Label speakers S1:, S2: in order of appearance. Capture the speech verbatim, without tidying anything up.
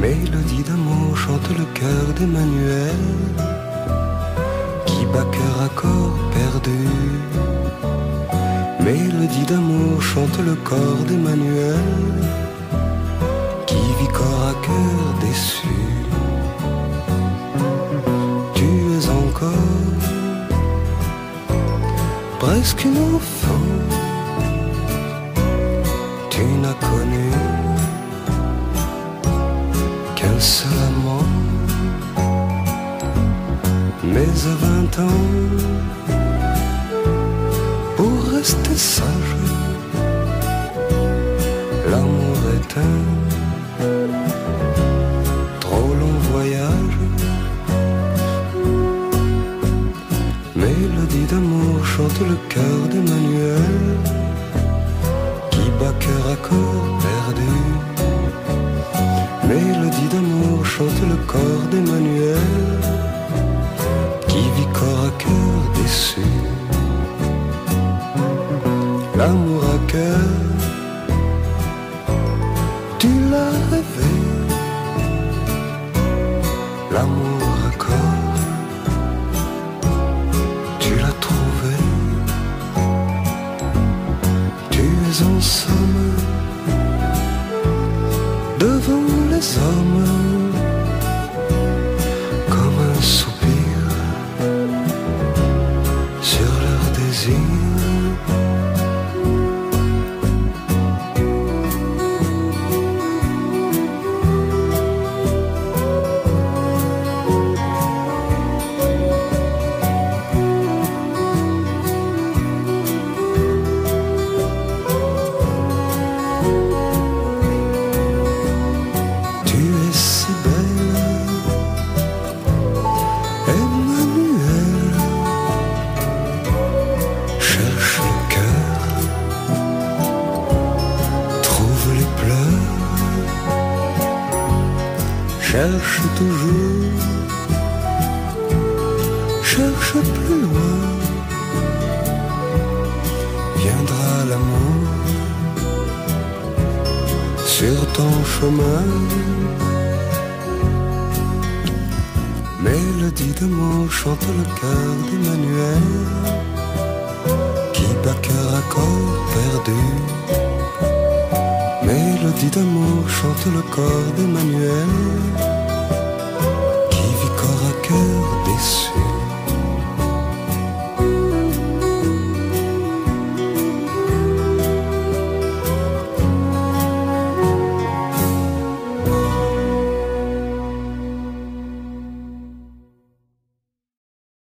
S1: Mélodie d'amour chante le cœur d'Emmanuel, qui bat cœur à corps perdu. Mélodie d'amour chante le corps d'Emmanuel, qui vit corps à cœur déçu. Tu es encore presque une enfant, tu n'as connu qu'un seul amant. Mais à vingt ans, pour rester sage, l'amour est un trop long voyage. Mélodie d'amour chante le cœur d'Emmanuel, qui bat cœur à corps perdu. Mélodie d'amour chante le corps d'Emmanuel, qui vit corps à cœur déçu. L'amour à cœur, tu l'as rêvé. L'amour à corps, tu l'as trouvé. Tu es en somme devant les hommes, comme un soupir sur leur désir. Cherche toujours, cherche plus loin, viendra l'amour sur ton chemin. Mélodie d'amour chante le cœur d'Emmanuel, qui bat cœur à corps perdu. Mélodie d'amour chante le corps d'Emmanuel, qui vit corps à cœur déçu.